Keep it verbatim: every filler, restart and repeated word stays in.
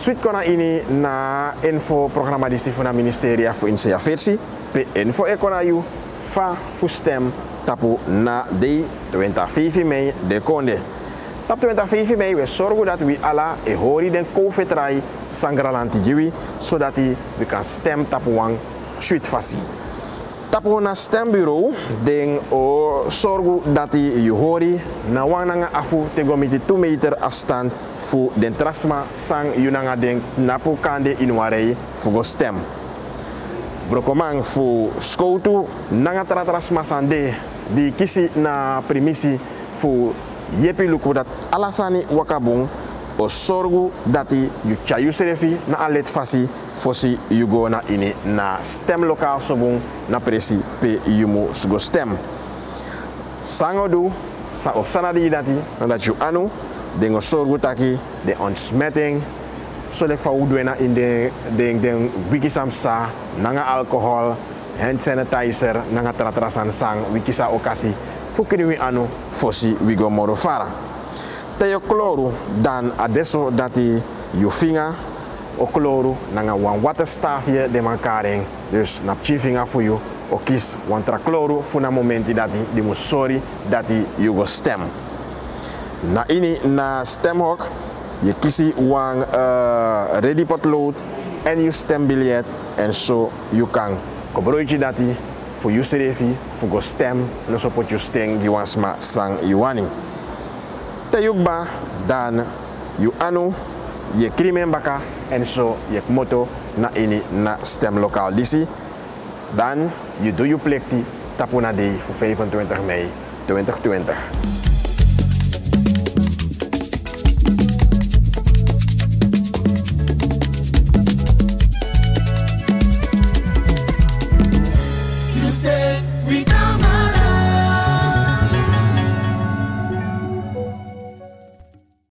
suite kona ini na info programma di sifuna ministeria fu insia versi pe info ekona yu fa fu stem tapu na de veinticinque mei de konde. Tap veinticinque mei we zorgen dat we alla e hori den kofetrai sangralanti jiwi zodat we kan stem tapu wang suite fasi. Tapu na stembureau den o zorgen dat je hori na wananga afu tegomiti two meter afstand fu den trasma sang yunanga den napu kande inuarei fugo stem. Brokomang fu skoutu nanga trasma sande di kisi na primisi fu yepi luku dat alasani wakabung o sorgu dati yu chayu serefi na alet fasi fosi yugo na ini na stem lokal sobung na presi pe yumu sugo stem. Sangodu sa opsana di dati na dat yu anu dengo sorgu taki de ontsmetting solek fa udwena in de den den wikisam sa nanga alcohol hand sanitizer nanga tratrasan sang wikisa okasi fukiri wi anu fosi wigo moro fara. Teyo kloru dan adesso dati yu finga o kloru nanga wan water stafje de mankaring dus nap chifinga fu yu o kis wan tra kloru fu na momenti dati di musori dati yugo stem. Na ini na stem hok je kisi wan uh, ready pot load en yu stem biljet en so yu kan kobroichi dati fu yu serefi fu go stem no so pot yu steng giwansma sang iwani. Te yukba dan yu anu je krimen baka en so je moto na ini na stem lokaal disi dan yu do yu plekti tapuna day fu vijfentwintig mei tweeduizend twintig.